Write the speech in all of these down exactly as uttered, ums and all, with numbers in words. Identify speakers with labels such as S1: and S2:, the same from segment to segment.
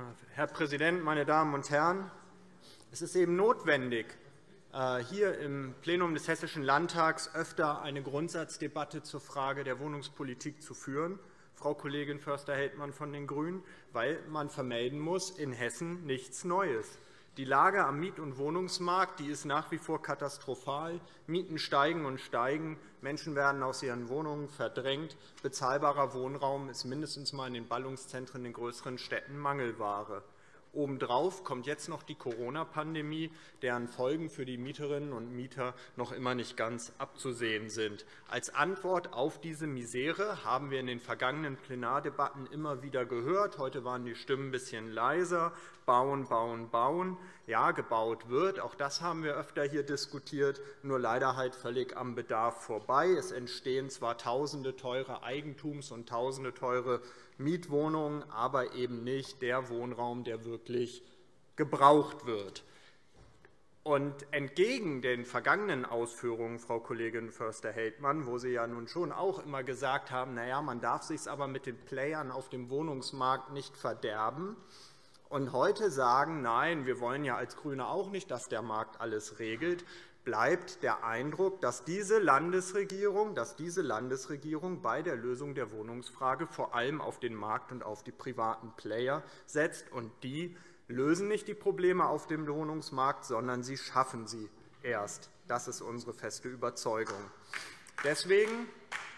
S1: Herr Präsident, meine Damen und Herren! Es ist eben notwendig, hier im Plenum des Hessischen Landtags öfter eine Grundsatzdebatte zur Frage der Wohnungspolitik zu führen, Frau Kollegin Förster-Heldmann von den GRÜNEN, weil man vermelden muss, in Hessen nichts Neues. Die Lage am Miet- und Wohnungsmarkt die ist nach wie vor katastrophal. Mieten steigen und steigen. Menschen werden aus ihren Wohnungen verdrängt. Bezahlbarer Wohnraum ist mindestens einmal in den Ballungszentren in den größeren Städten Mangelware. Obendrauf kommt jetzt noch die Corona-Pandemie, deren Folgen für die Mieterinnen und Mieter noch immer nicht ganz abzusehen sind. Als Antwort auf diese Misere haben wir in den vergangenen Plenardebatten immer wieder gehört. Heute waren die Stimmen ein bisschen leiser. Bauen, bauen, bauen. Ja, gebaut wird. Auch das haben wir öfter hier diskutiert, nur leider halt völlig am Bedarf vorbei. Es entstehen zwar Tausende teure Eigentums- und Tausende teure Mietwohnungen, aber eben nicht der Wohnraum, der wirklich gebraucht wird. Und entgegen den vergangenen Ausführungen, Frau Kollegin Förster-Heldmann, wo Sie ja nun schon auch immer gesagt haben, na ja, man darf es sich aber mit den Playern auf dem Wohnungsmarkt nicht verderben, und heute sagen, nein, wir wollen ja als GRÜNE auch nicht, dass der Markt alles regelt, bleibt der Eindruck, dass diese Landesregierung, dass diese Landesregierung bei der Lösung der Wohnungsfrage vor allem auf den Markt und auf die privaten Player setzt. Und die lösen nicht die Probleme auf dem Wohnungsmarkt, sondern sie schaffen sie erst. Das ist unsere feste Überzeugung. Deswegen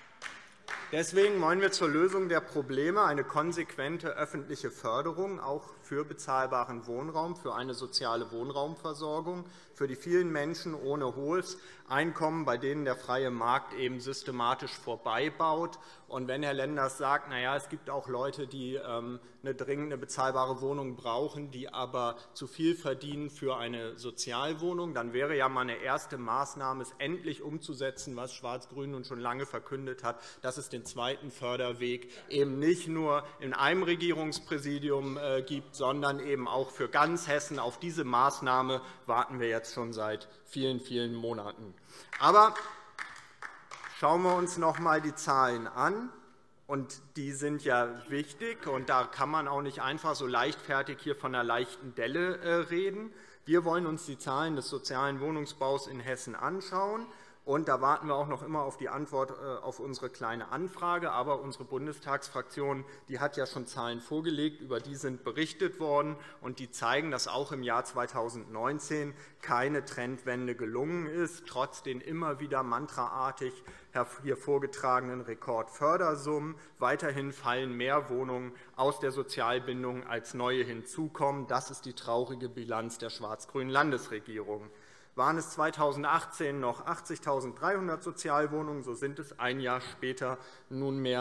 S1: Deswegen wollen wir zur Lösung der Probleme eine konsequente öffentliche Förderung auch für bezahlbaren Wohnraum, für eine soziale Wohnraumversorgung, für die vielen Menschen ohne hohes Einkommen, bei denen der freie Markt eben systematisch vorbeibaut. Und wenn Herr Lenders sagt, na ja, es gibt auch Leute, die eine dringende bezahlbare Wohnung brauchen, die aber zu viel verdienen für eine Sozialwohnung, dann wäre ja mal eine erste Maßnahme, es endlich umzusetzen, was Schwarz-Grün nun schon lange verkündet hat, dass es den zweiten Förderweg eben nicht nur in einem Regierungspräsidium gibt, sondern eben auch für ganz Hessen. Auf diese Maßnahme warten wir jetzt schon seit vielen, vielen Monaten. Aber schauen wir uns noch einmal die Zahlen an. Und die sind ja wichtig, und da kann man auch nicht einfach so leichtfertig hier von einer leichten Delle reden. Wir wollen uns die Zahlen des sozialen Wohnungsbaus in Hessen anschauen. Und da warten wir auch noch immer auf die Antwort auf unsere Kleine Anfrage. Aber unsere Bundestagsfraktion die hat ja schon Zahlen vorgelegt, über die sind berichtet worden, und die zeigen, dass auch im Jahr zweitausendneunzehn keine Trendwende gelungen ist, trotz den immer wieder mantraartig hier vorgetragenen Rekordfördersummen. Weiterhin fallen mehr Wohnungen aus der Sozialbindung, als neue hinzukommen. Das ist die traurige Bilanz der schwarz-grünen Landesregierung. Waren es zweitausendachtzehn noch achtzigtausenddreihundert Sozialwohnungen, so sind es ein Jahr später nunmehr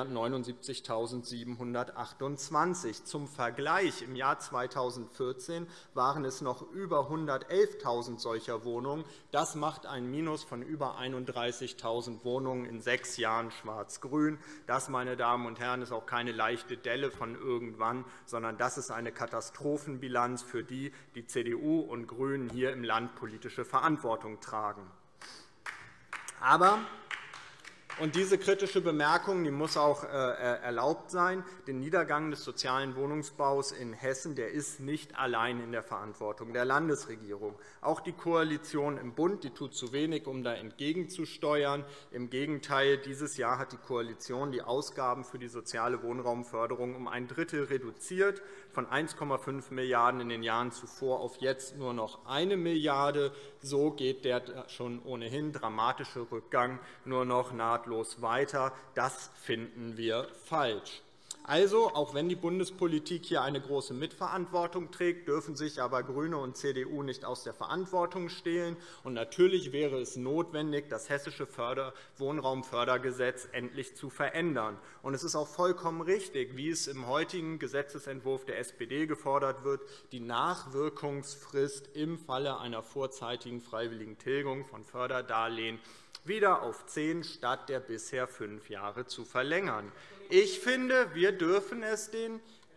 S1: neunundsiebzigtausendsiebenhundertachtundzwanzig. Zum Vergleich: Im Jahr zweitausendvierzehn waren es noch über hundertelftausend solcher Wohnungen. Das macht ein Minus von über einunddreißigtausend Wohnungen in sechs Jahren Schwarz-Grün. Das, meine Damen und Herren, ist auch keine leichte Delle von irgendwann, sondern das ist eine Katastrophenbilanz, für die die C D U und GRÜNEN hier im Land politische Verantwortung Verantwortung tragen. Aber, und diese kritische Bemerkung die muss auch erlaubt sein, der Niedergang des sozialen Wohnungsbaus in Hessen der ist nicht allein in der Verantwortung der Landesregierung. Auch die Koalition im Bund die tut zu wenig, um da entgegenzusteuern. Im Gegenteil, dieses Jahr hat die Koalition die Ausgaben für die soziale Wohnraumförderung um ein Drittel reduziert, von eins Komma fünf Milliarden € in den Jahren zuvor auf jetzt nur noch eine Milliarde €. So geht der schon ohnehin dramatische Rückgang nur noch nahtlos weiter. Das finden wir falsch. Also, auch wenn die Bundespolitik hier eine große Mitverantwortung trägt, dürfen sich aber GRÜNE und C D U nicht aus der Verantwortung stehlen. Und natürlich wäre es notwendig, das Hessische Wohnraumfördergesetz endlich zu verändern. Und es ist auch vollkommen richtig, wie es im heutigen Gesetzentwurf der S P D gefordert wird, die Nachwirkungsfrist im Falle einer vorzeitigen freiwilligen Tilgung von Förderdarlehen wieder auf zehn statt der bisher fünf Jahre zu verlängern. Ich finde, wir dürfen es den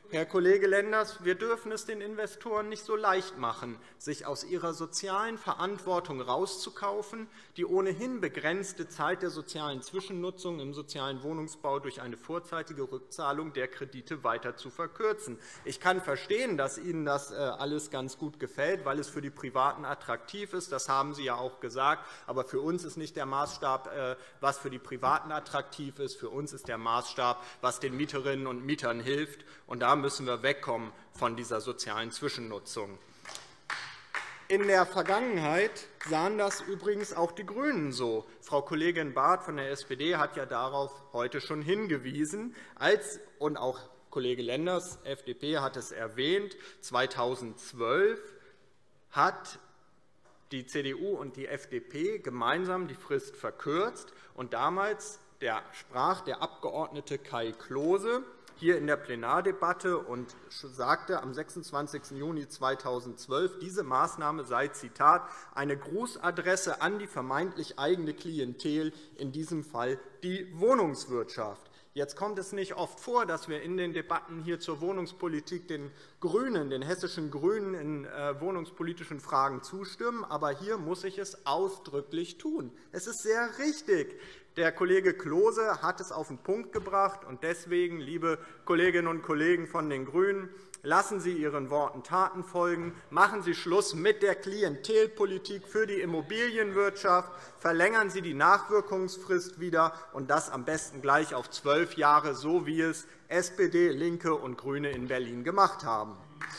S1: Herr Kollege Lenders, wir dürfen es den Investoren nicht so leicht machen, sich aus ihrer sozialen Verantwortung rauszukaufen, die ohnehin begrenzte Zeit der sozialen Zwischennutzung im sozialen Wohnungsbau durch eine vorzeitige Rückzahlung der Kredite weiter zu verkürzen. Ich kann verstehen, dass Ihnen das alles ganz gut gefällt, weil es für die Privaten attraktiv ist. Das haben Sie ja auch gesagt. Aber für uns ist nicht der Maßstab, was für die Privaten attraktiv ist. Für uns ist der Maßstab, was den Mieterinnen und Mietern hilft. Und da müssen wir wegkommen von dieser sozialen Zwischennutzung. In der Vergangenheit sahen das übrigens auch die GRÜNEN so. Frau Kollegin Barth von der S P D hat ja darauf heute schon hingewiesen. Als, und auch Kollege Lenders, F D P, hat es erwähnt, zweitausendzwölf hat die C D U und die F D P gemeinsam die Frist verkürzt. Und damals der sprach der Abgeordnete Kai Klose hier in der Plenardebatte und sagte am sechsundzwanzigsten Juni zweitausendzwölf, diese Maßnahme sei, Zitat, eine Grußadresse an die vermeintlich eigene Klientel, in diesem Fall die Wohnungswirtschaft. Jetzt kommt es nicht oft vor, dass wir in den Debatten hier zur Wohnungspolitik den GRÜNEN, den hessischen GRÜNEN, in wohnungspolitischen Fragen zustimmen. Aber hier muss ich es ausdrücklich tun. Es ist sehr richtig. Der Kollege Klose hat es auf den Punkt gebracht. Und deswegen, liebe Kolleginnen und Kollegen von den GRÜNEN, lassen Sie Ihren Worten Taten folgen. Machen Sie Schluss mit der Klientelpolitik für die Immobilienwirtschaft. Verlängern Sie die Nachwirkungsfrist wieder, und das am besten gleich auf zwölf Jahre, so wie es S P D, LINKE und GRÜNE in Berlin gemacht haben.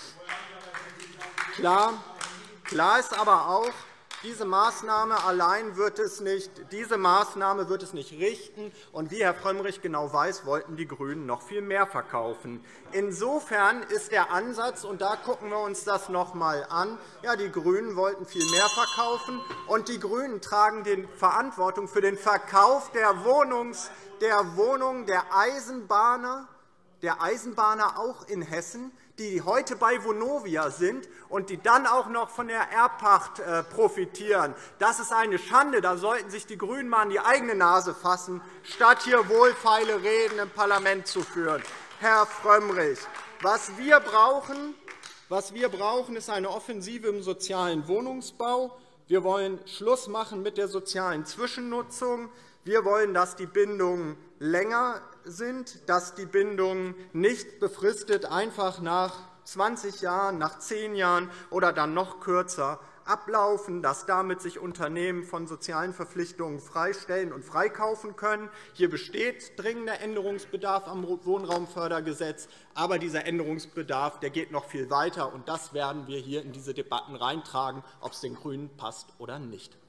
S1: Klar, klar ist aber auch, diese Maßnahme allein wird es nicht, diese Maßnahme wird es nicht richten. Und wie Herr Frömmrich genau weiß, wollten die GRÜNEN noch viel mehr verkaufen. Insofern ist der Ansatz, und da gucken wir uns das noch einmal an, ja, die GRÜNEN wollten viel mehr verkaufen, und die GRÜNEN tragen die Verantwortung für den Verkauf der, Wohnungs, der Wohnungen der Eisenbahner, der Eisenbahner auch in Hessen, die heute bei Vonovia sind und die dann auch noch von der Erbpacht profitieren. Das ist eine Schande. Da sollten sich die GRÜNEN einmal an die eigene Nase fassen, statt hier wohlfeile Reden im Parlament zu führen. Herr Frömmrich, was wir brauchen, was wir brauchen, ist eine Offensive im sozialen Wohnungsbau. Wir wollen Schluss machen mit der sozialen Zwischennutzung. Wir wollen, dass die Bindungen länger sind, dass die Bindungen nicht befristet einfach nach zwanzig Jahren, nach zehn Jahren oder dann noch kürzer ablaufen, dass damit sich Unternehmen von sozialen Verpflichtungen freistellen und freikaufen können. Hier besteht dringender Änderungsbedarf am Wohnraumfördergesetz. Aber dieser Änderungsbedarf der geht noch viel weiter. Und das werden wir hier in diese Debatten reintragen, ob es den GRÜNEN passt oder nicht.